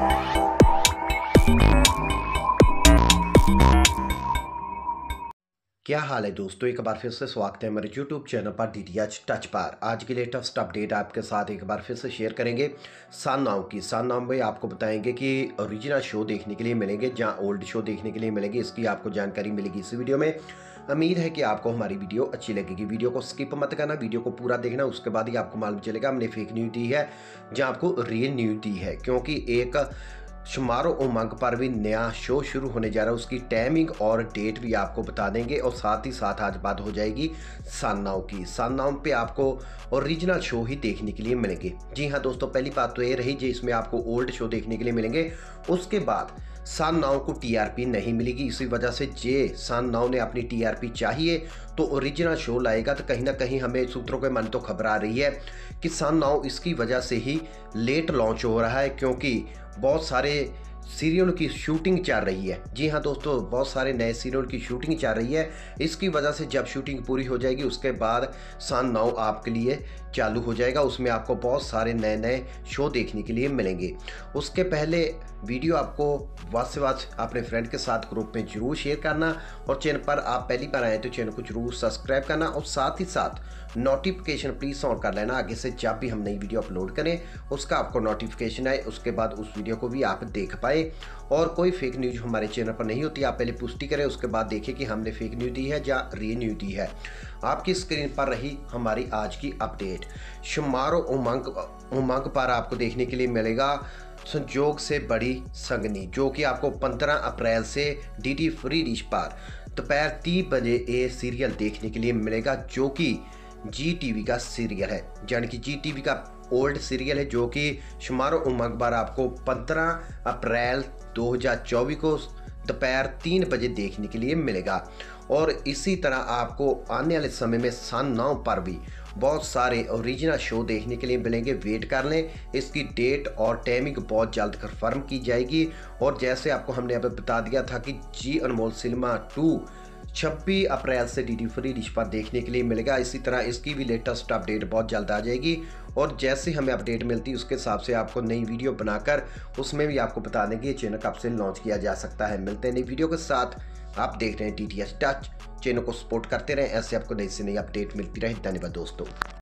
क्या हाल है दोस्तों, एक बार फिर से स्वागत है मेरे YouTube चैनल पर DTH टच पर। आज की लेटेस्ट अपडेट आपके साथ एक बार फिर से शेयर करेंगे सन नाउ की। सन नाउ में आपको बताएंगे कि ओरिजिनल शो देखने के लिए मिलेंगे जहां ओल्ड शो देखने के लिए मिलेंगे, इसकी आपको जानकारी मिलेगी इस वीडियो में। उम्मीद है कि आपको हमारी वीडियो अच्छी लगेगी। वीडियो को स्किप मत करना, वीडियो को पूरा देखना, उसके बाद ही आपको मालूम चलेगा हमने फेक न्यूज़ दी है जहाँ आपको रियल न्यूज़ दी है। क्योंकि एक शुमारो उमंग पर भी नया शो शुरू होने जा रहा है, उसकी टाइमिंग और डेट भी आपको बता देंगे। और साथ ही साथ आज बात हो जाएगी सन नाउ की। सन नाउ पे आपको ओरिजिनल शो ही देखने के लिए मिलेंगे। जी हाँ दोस्तों, पहली बात तो ये रही जी इसमें आपको ओल्ड शो देखने के लिए मिलेंगे। उसके बाद सन नाउ को टीआरपी नहीं मिलेगी, इसी वजह से जे सन नाउ ने अपनी टीआरपी चाहिए तो ओरिजिनल शो लाएगा। तो कहीं ना कहीं हमें सूत्रों के मन तो खबर आ रही है कि सन नाउ इसकी वजह से ही लेट लॉन्च हो रहा है, क्योंकि बहुत सारे सीरियल की शूटिंग चल रही है। जी हाँ दोस्तों, बहुत सारे नए सीरियल की शूटिंग चल रही है। इसकी वजह से जब शूटिंग पूरी हो जाएगी उसके बाद सन नाउ आपके लिए चालू हो जाएगा। उसमें आपको बहुत सारे नए नए शो देखने के लिए मिलेंगे। उसके पहले वीडियो आपको वाद से वाद अपने फ्रेंड के साथ ग्रुप में जरूर शेयर करना, और चैनल पर आप पहली बार आए तो चैनल को जरूर सब्सक्राइब करना, और साथ ही साथ नोटिफिकेशन प्लीज़ ऑन कर लेना। आगे से जब भी हम नई वीडियो अपलोड करें उसका आपको नोटिफिकेशन आए, उसके बाद उस वीडियो को भी आप देख पाए। और कोई फेक न्यूज़ हमारे चैनल पर नहीं होती, आप पहले पुष्टि करें, उसके बाद देखें कि हमने फेक न्यूज़ दी है या रियल न्यूज़ दी है। आपकी स्क्रीन पर रही हमारी आज की अपडेट। शुमारो उमंग पर आपको देखने के लिए मिलेगा संजोग से बड़ी संगनी, जो कि आपको 15 अप्रैल से DD फ्री डिश पर दोपहर 3 बजे ये सीरियल देखने के लिए मिलेगा, जो कि GTV का सीरियल है, यानी कि GTV का ओल्ड सीरियल है, जो कि शुमारो उमंग पर आपको 15 अप्रैल 2024 को दोपहर 3 बजे देखने के लिए मिलेगा। और इसी तरह आपको आने वाले समय में सन नाउ पर भी बहुत सारे ओरिजिनल शो देखने के लिए मिलेंगे। वेट कर लें, इसकी डेट और टाइमिंग बहुत जल्द कंफर्म की जाएगी। और जैसे आपको हमने अभी बता दिया था कि जी अनमोल सिनेमा 2 26 अप्रैल से DD फ्री डिश पर देखने के लिए मिलेगा, इसी तरह इसकी भी लेटेस्ट अपडेट बहुत जल्द आ जाएगी। और जैसे हमें अपडेट मिलती है उसके हिसाब से आपको नई वीडियो बनाकर उसमें भी आपको बता देंगे ये चैनल कब से लॉन्च किया जा सकता है। मिलते हैं नई वीडियो के साथ। आप देख रहे हैं DTH टच। चैनल को सपोर्ट करते रहें, ऐसे आपको नई से नई अपडेट मिलती रहे। धन्यवाद दोस्तों।